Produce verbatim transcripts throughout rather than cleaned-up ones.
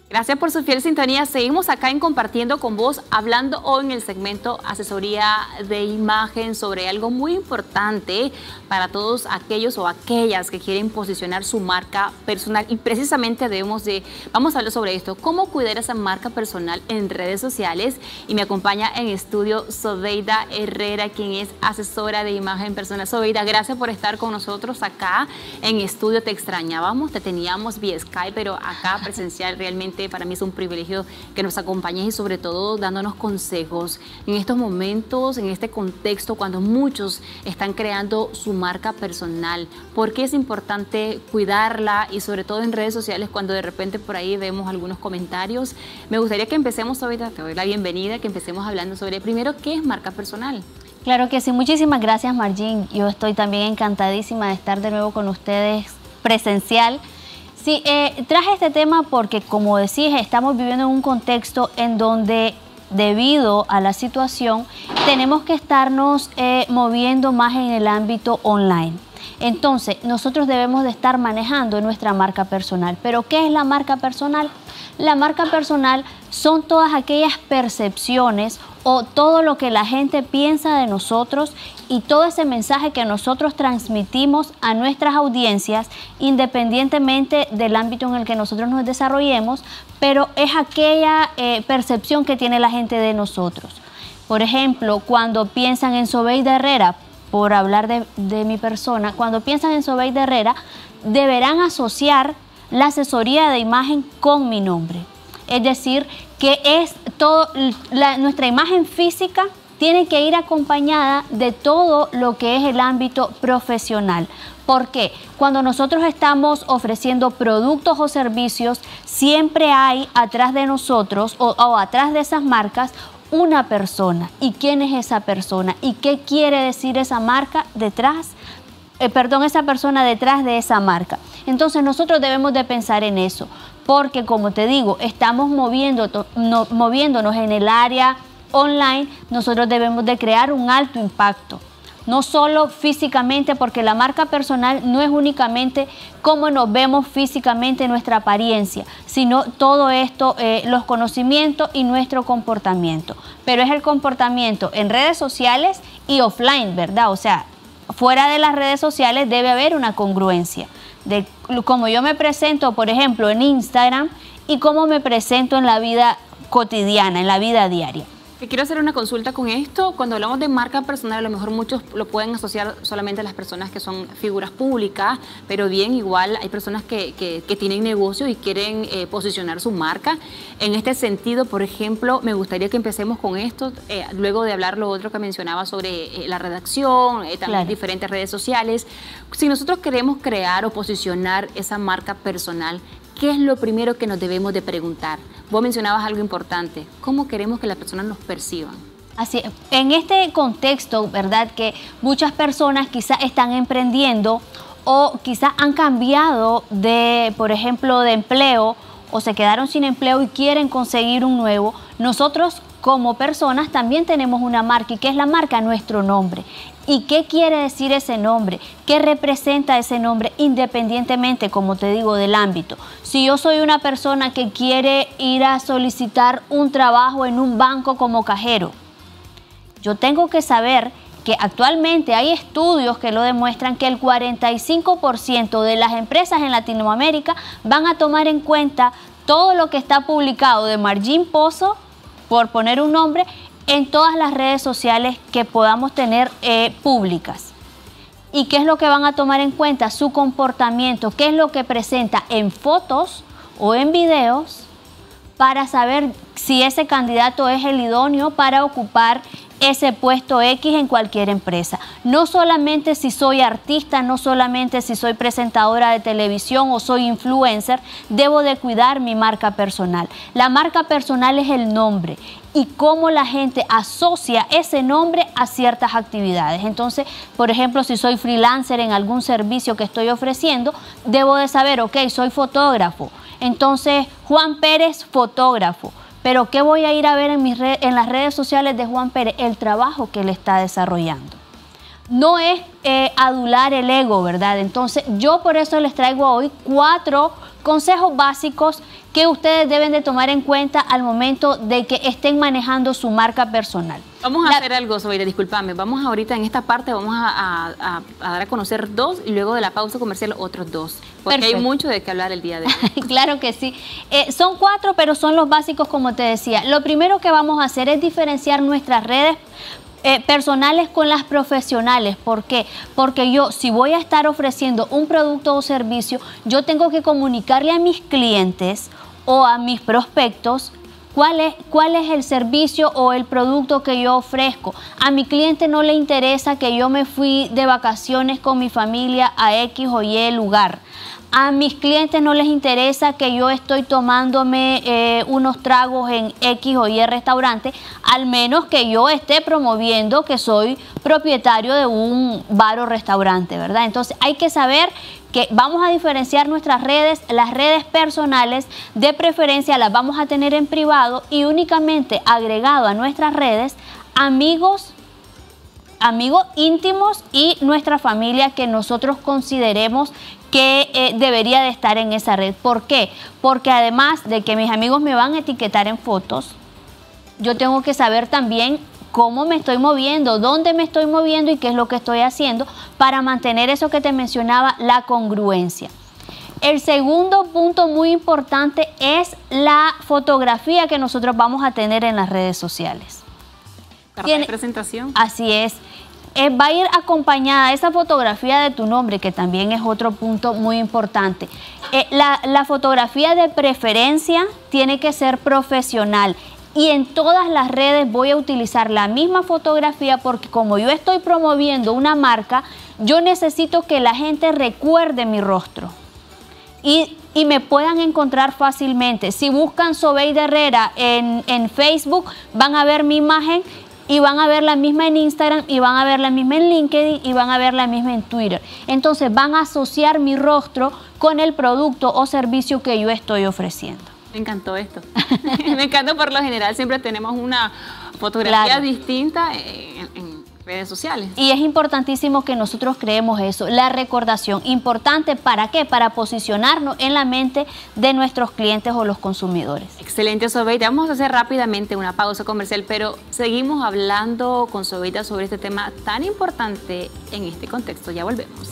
Gracias por su fiel sintonía. Seguimos acá en Compartiendo con Vos, hablando hoy en el segmento Asesoría de Imagen sobre algo muy importante para todos aquellos o aquellas que quieren posicionar su marca personal. Y precisamente debemos de, vamos a hablar sobre esto, cómo cuidar esa marca personal en redes sociales. Y me acompaña en estudio Sobeida Herrera, quien es asesora de imagen personal. Sobeida, gracias por estar con nosotros acá en estudio. Te extrañábamos, te teníamos vía Skype, pero acá presencial realmente para mí es un privilegio que nos acompañes y sobre todo dándonos consejos en estos momentos, en este contexto, cuando muchos están creando su marca personal. ¿Por qué es importante cuidarla y sobre todo en redes sociales cuando de repente por ahí vemos algunos comentarios? Me gustaría que empecemos, ahorita te doy la bienvenida, que empecemos hablando sobre primero qué es marca personal. Claro que sí, muchísimas gracias, Margin. Yo estoy también encantadísima de estar de nuevo con ustedes presencial. Sí, eh, traje este tema porque, como decís, estamos viviendo en un contexto en donde, debido a la situación, tenemos que estarnos eh, moviendo más en el ámbito online. Entonces, nosotros debemos de estar manejando nuestra marca personal. ¿Pero qué es la marca personal? La marca personal son todas aquellas percepciones o todo lo que la gente piensa de nosotros y todo ese mensaje que nosotros transmitimos a nuestras audiencias, independientemente del ámbito en el que nosotros nos desarrollemos, pero es aquella eh, percepción que tiene la gente de nosotros. Por ejemplo, cuando piensan en Sobeida Herrera, por hablar de, de mi persona, cuando piensan en Sobeida Herrera, deberán asociar la asesoría de imagen con mi nombre. Es decir, que es todo, la, nuestra imagen física tiene que ir acompañada de todo lo que es el ámbito profesional. ¿Por qué? Cuando nosotros estamos ofreciendo productos o servicios, siempre hay atrás de nosotros o, o atrás de esas marcas una persona. ¿Y quién es esa persona? ¿Y qué quiere decir esa marca detrás? Eh, perdón, esa persona detrás de esa marca. Entonces nosotros debemos de pensar en eso, porque como te digo, estamos moviendo, no, moviéndonos en el área online, nosotros debemos de crear un alto impacto. No solo físicamente, porque la marca personal no es únicamente cómo nos vemos físicamente, nuestra apariencia, sino todo esto, eh, los conocimientos y nuestro comportamiento. Pero es el comportamiento en redes sociales y offline, ¿verdad? O sea, fuera de las redes sociales debe haber una congruencia de cómo yo me presento, por ejemplo, en Instagram y cómo me presento en la vida cotidiana, en la vida diaria. Te quiero hacer una consulta con esto. Cuando hablamos de marca personal, a lo mejor muchos lo pueden asociar solamente a las personas que son figuras públicas, pero bien, igual hay personas que, que, que tienen negocio y quieren eh, posicionar su marca. En este sentido, por ejemplo, me gustaría que empecemos con esto, eh, luego de hablar lo otro que mencionaba sobre eh, la redacción, eh, también claro, diferentes redes sociales. Si nosotros queremos crear o posicionar esa marca personal, ¿qué es lo primero que nos debemos de preguntar? Vos mencionabas algo importante, ¿cómo queremos que las personas nos perciban? Así, en este contexto, ¿verdad? Que muchas personas quizás están emprendiendo o quizás han cambiado de, por ejemplo, de empleo o se quedaron sin empleo y quieren conseguir un nuevo. Nosotros como personas también tenemos una marca. ¿Y qué es la marca? Nuestro nombre. ¿Y qué quiere decir ese nombre? ¿Qué representa ese nombre independientemente, como te digo, del ámbito? Si yo soy una persona que quiere ir a solicitar un trabajo en un banco como cajero, yo tengo que saber que actualmente hay estudios que lo demuestran que el cuarenta y cinco por ciento de las empresas en Latinoamérica van a tomar en cuenta todo lo que está publicado de Margin Pozo, por poner un nombre, en todas las redes sociales que podamos tener eh, públicas. ¿Y qué es lo que van a tomar en cuenta? Su comportamiento, qué es lo que presenta en fotos o en videos para saber si ese candidato es el idóneo para ocupar ese puesto X en cualquier empresa. No solamente si soy artista, no solamente si soy presentadora de televisión o soy influencer, debo de cuidar mi marca personal. La marca personal es el nombre y cómo la gente asocia ese nombre a ciertas actividades. Entonces, por ejemplo, si soy freelancer en algún servicio que estoy ofreciendo, debo de saber, ok, soy fotógrafo. Entonces, Juan Pérez, fotógrafo. Pero ¿qué voy a ir a ver en, mis red, en las redes sociales de Juan Pérez? El trabajo que él está desarrollando. No es eh, adular el ego, ¿verdad? Entonces, yo por eso les traigo hoy cuatro consejos básicos que ustedes deben de tomar en cuenta al momento de que estén manejando su marca personal. Vamos a La... hacer algo, Sobeida, discúlpame. Vamos ahorita en esta parte, vamos a, a, a, a dar a conocer dos y luego de la pausa comercial otros dos. Porque Perfecto. Hay mucho de qué hablar el día de hoy. Claro que sí. Eh, son cuatro, pero son los básicos, como te decía. Lo primero que vamos a hacer es diferenciar nuestras redes Eh, personales con las profesionales. ¿Por qué? Porque yo, si voy a estar ofreciendo un producto o servicio, yo tengo que comunicarle a mis clientes o a mis prospectos cuál es, cuál es el servicio o el producto que yo ofrezco. A mi cliente no le interesa que yo me fui de vacaciones con mi familia a X o Y lugar. A mis clientes no les interesa que yo estoy tomándome eh, unos tragos en X o Y restaurante, al menos que yo esté promoviendo que soy propietario de un bar o restaurante, ¿verdad? Entonces hay que saber que vamos a diferenciar nuestras redes, las redes personales de preferencia las vamos a tener en privado y únicamente agregado a nuestras redes amigos, amigos íntimos y nuestra familia que nosotros consideremos que eh, debería de estar en esa red. ¿Por qué? Porque además de que mis amigos me van a etiquetar en fotos, yo tengo que saber también cómo me estoy moviendo, dónde me estoy moviendo y qué es lo que estoy haciendo para mantener eso que te mencionaba, la congruencia. El segundo punto muy importante es la fotografía que nosotros vamos a tener en las redes sociales. Carta de presentación. Así es. Eh, va a ir acompañada esa fotografía de tu nombre, que también es otro punto muy importante. Eh, la, la fotografía de preferencia tiene que ser profesional y en todas las redes voy a utilizar la misma fotografía porque como yo estoy promoviendo una marca, yo necesito que la gente recuerde mi rostro y, y me puedan encontrar fácilmente. Si buscan Sobeida Herrera en, en Facebook, van a ver mi imagen y van a ver la misma en Instagram, y van a ver la misma en LinkedIn, y van a ver la misma en Twitter. Entonces van a asociar mi rostro con el producto o servicio que yo estoy ofreciendo. Me encantó esto. Me encanta, por lo general siempre tenemos una fotografía claro. distinta en, en redes sociales. Y es importantísimo que nosotros creemos eso, la recordación. ¿Importante para qué? Para posicionarnos en la mente de nuestros clientes o los consumidores. Excelente, Sobeida. Vamos a hacer rápidamente una pausa comercial, pero seguimos hablando con Sobeida sobre este tema tan importante en este contexto. Ya volvemos.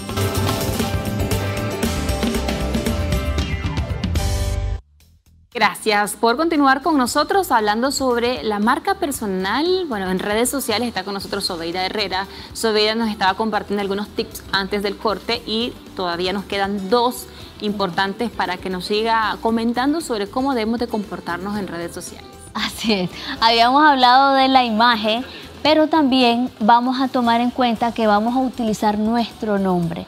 Gracias por continuar con nosotros hablando sobre la marca personal. Bueno, en redes sociales está con nosotros Sobeida Herrera. Sobeida nos estaba compartiendo algunos tips antes del corte y todavía nos quedan dos importantes para que nos siga comentando sobre cómo debemos de comportarnos en redes sociales. Así es. Habíamos hablado de la imagen, pero también vamos a tomar en cuenta que vamos a utilizar nuestro nombre.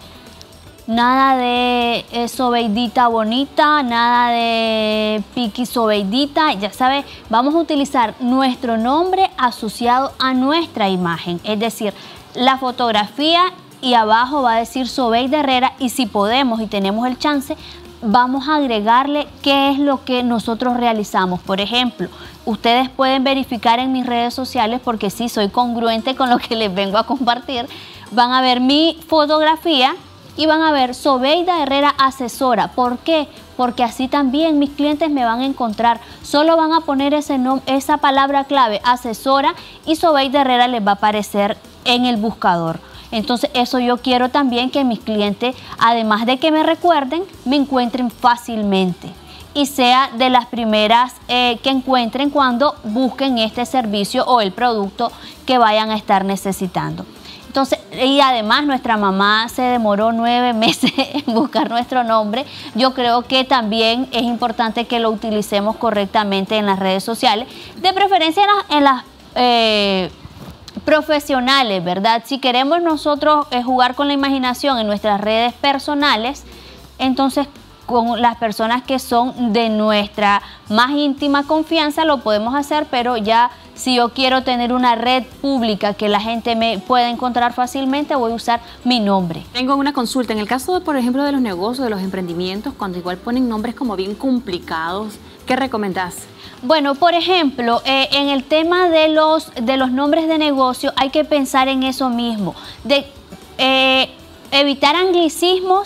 Nada de eh, Sobeidita bonita, nada de Piqui Sobeidita, ya sabes, vamos a utilizar nuestro nombre asociado a nuestra imagen, es decir, la fotografía y abajo va a decir Sobeida Herrera y si podemos y tenemos el chance, vamos a agregarle qué es lo que nosotros realizamos. Por ejemplo, ustedes pueden verificar en mis redes sociales porque sí soy congruente con lo que les vengo a compartir, van a ver mi fotografía y van a ver Sobeida Herrera asesora. ¿Por qué? Porque así también mis clientes me van a encontrar. Solo van a poner ese nom- esa palabra clave, asesora, y Sobeida Herrera les va a aparecer en el buscador. Entonces eso yo quiero también que mis clientes, además de que me recuerden, me encuentren fácilmente y sea de las primeras eh, que encuentren cuando busquen este servicio o el producto que vayan a estar necesitando. Entonces, y además nuestra mamá se demoró nueve meses en buscar nuestro nombre. Yo creo que también es importante que lo utilicemos correctamente en las redes sociales, de preferencia en las, en las eh, profesionales, ¿verdad? Si queremos nosotros eh, jugar con la imaginación en nuestras redes personales, entonces con las personas que son de nuestra más íntima confianza lo podemos hacer, pero ya si yo quiero tener una red pública que la gente me pueda encontrar fácilmente, voy a usar mi nombre. Tengo una consulta. En el caso, de, por ejemplo, de los negocios, de los emprendimientos, cuando igual ponen nombres como bien complicados, ¿qué recomendás? Bueno, por ejemplo, eh, en el tema de los, de los nombres de negocio hay que pensar en eso mismo, de eh, evitar anglicismos,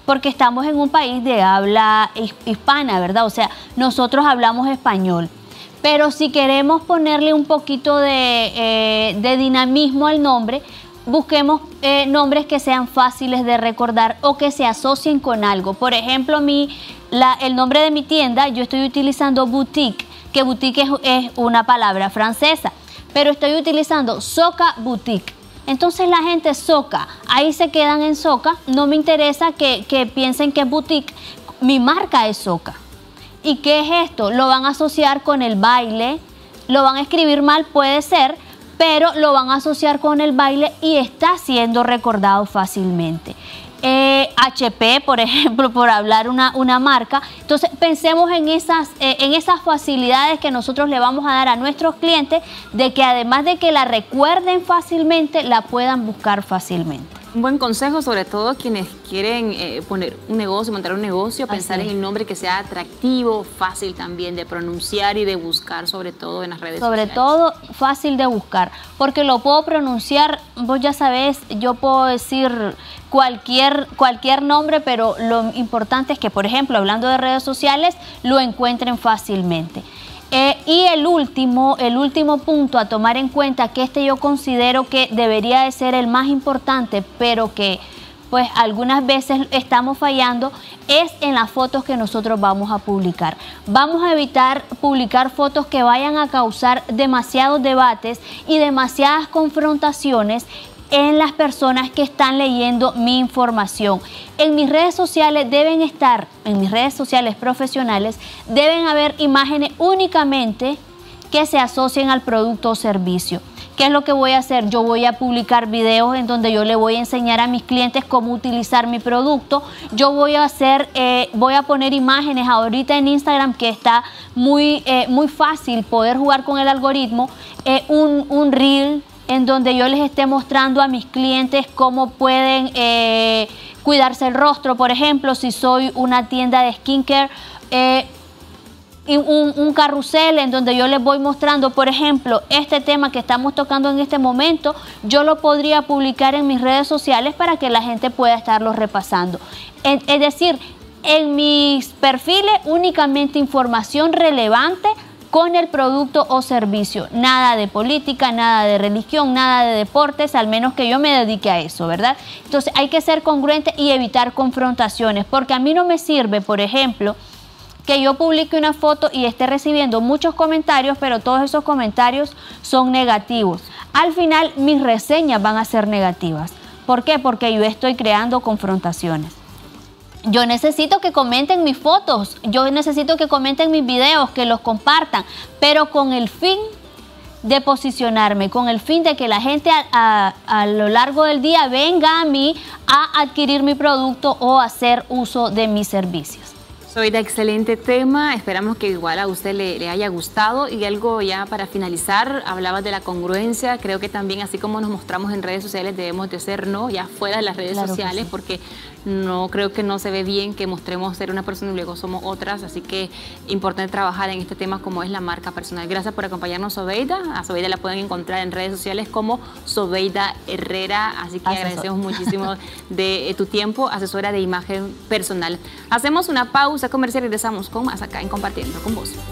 porque estamos en un país de habla hispana, ¿verdad? O sea, nosotros hablamos español. Pero si queremos ponerle un poquito de, eh, de dinamismo al nombre, busquemos eh, nombres que sean fáciles de recordar o que se asocien con algo. Por ejemplo, mi, la, el nombre de mi tienda, yo estoy utilizando boutique, que boutique es, es una palabra francesa, pero estoy utilizando Soca Boutique. Entonces la gente Soca, ahí se quedan en Soca, no me interesa que, que piensen que es boutique, mi marca es Soca. ¿Y qué es esto? Lo van a asociar con el baile, lo van a escribir mal, puede ser, pero lo van a asociar con el baile y está siendo recordado fácilmente. Eh, H P, por ejemplo, por hablar una, una marca. Entonces pensemos en esas, eh, en esas facilidades que nosotros le vamos a dar a nuestros clientes, de que además de que la recuerden fácilmente, la puedan buscar fácilmente. Un buen consejo, sobre todo quienes quieren eh, poner un negocio, montar un negocio, pensar en el nombre que sea atractivo, fácil también de pronunciar y de buscar, sobre todo en las redes sobre sociales. Sobre todo fácil de buscar, porque lo puedo pronunciar, vos ya sabés, yo puedo decir cualquier, cualquier nombre, pero lo importante es que, por ejemplo, hablando de redes sociales, lo encuentren fácilmente. Eh, y el último, el último punto a tomar en cuenta, que este yo considero que debería de ser el más importante, pero que pues algunas veces estamos fallando, es en las fotos que nosotros vamos a publicar. Vamos a evitar publicar fotos que vayan a causar demasiados debates y demasiadas confrontaciones en las personas que están leyendo mi información. En mis redes sociales deben estar, en mis redes sociales profesionales, deben haber imágenes únicamente que se asocien al producto o servicio. ¿Qué es lo que voy a hacer? Yo voy a publicar videos en donde yo le voy a enseñar a mis clientes cómo utilizar mi producto. Yo voy a hacer, eh, voy a poner imágenes ahorita en Instagram, que está muy, eh, muy fácil poder jugar con el algoritmo, eh, un, un reel en donde yo les esté mostrando a mis clientes cómo pueden eh, cuidarse el rostro, por ejemplo, si soy una tienda de skincare, eh, y un, un carrusel en donde yo les voy mostrando, por ejemplo, este tema que estamos tocando en este momento, yo lo podría publicar en mis redes sociales para que la gente pueda estarlo repasando. Es, es decir, en mis perfiles únicamente información relevante con el producto o servicio, nada de política, nada de religión, nada de deportes, al menos que yo me dedique a eso, ¿verdad? Entonces hay que ser congruente y evitar confrontaciones, porque a mí no me sirve, por ejemplo, que yo publique una foto y esté recibiendo muchos comentarios, pero todos esos comentarios son negativos. Al final mis reseñas van a ser negativas. ¿Por qué? Porque yo estoy creando confrontaciones. Yo necesito que comenten mis fotos, yo necesito que comenten mis videos, que los compartan, pero con el fin de posicionarme, con el fin de que la gente a, a, a lo largo del día venga a mí a adquirir mi producto o a hacer uso de mis servicios. Soy de excelente tema, esperamos que igual a usted le, le haya gustado. Y algo ya para finalizar, hablabas de la congruencia, creo que también así como nos mostramos en redes sociales debemos de ser, ¿no? Ya fuera de las redes claro sociales, sí. Porque no creo que no se ve bien que mostremos ser una persona y luego somos otras, así que importante trabajar en este tema como es la marca personal. Gracias por acompañarnos, Sobeida. A Sobeida la pueden encontrar en redes sociales como Sobeida Herrera, así que Asesor. Agradecemos muchísimo de tu tiempo, asesora de imagen personal. Hacemos una pausa comercial y regresamos con más acá en Compartiendo con Vos.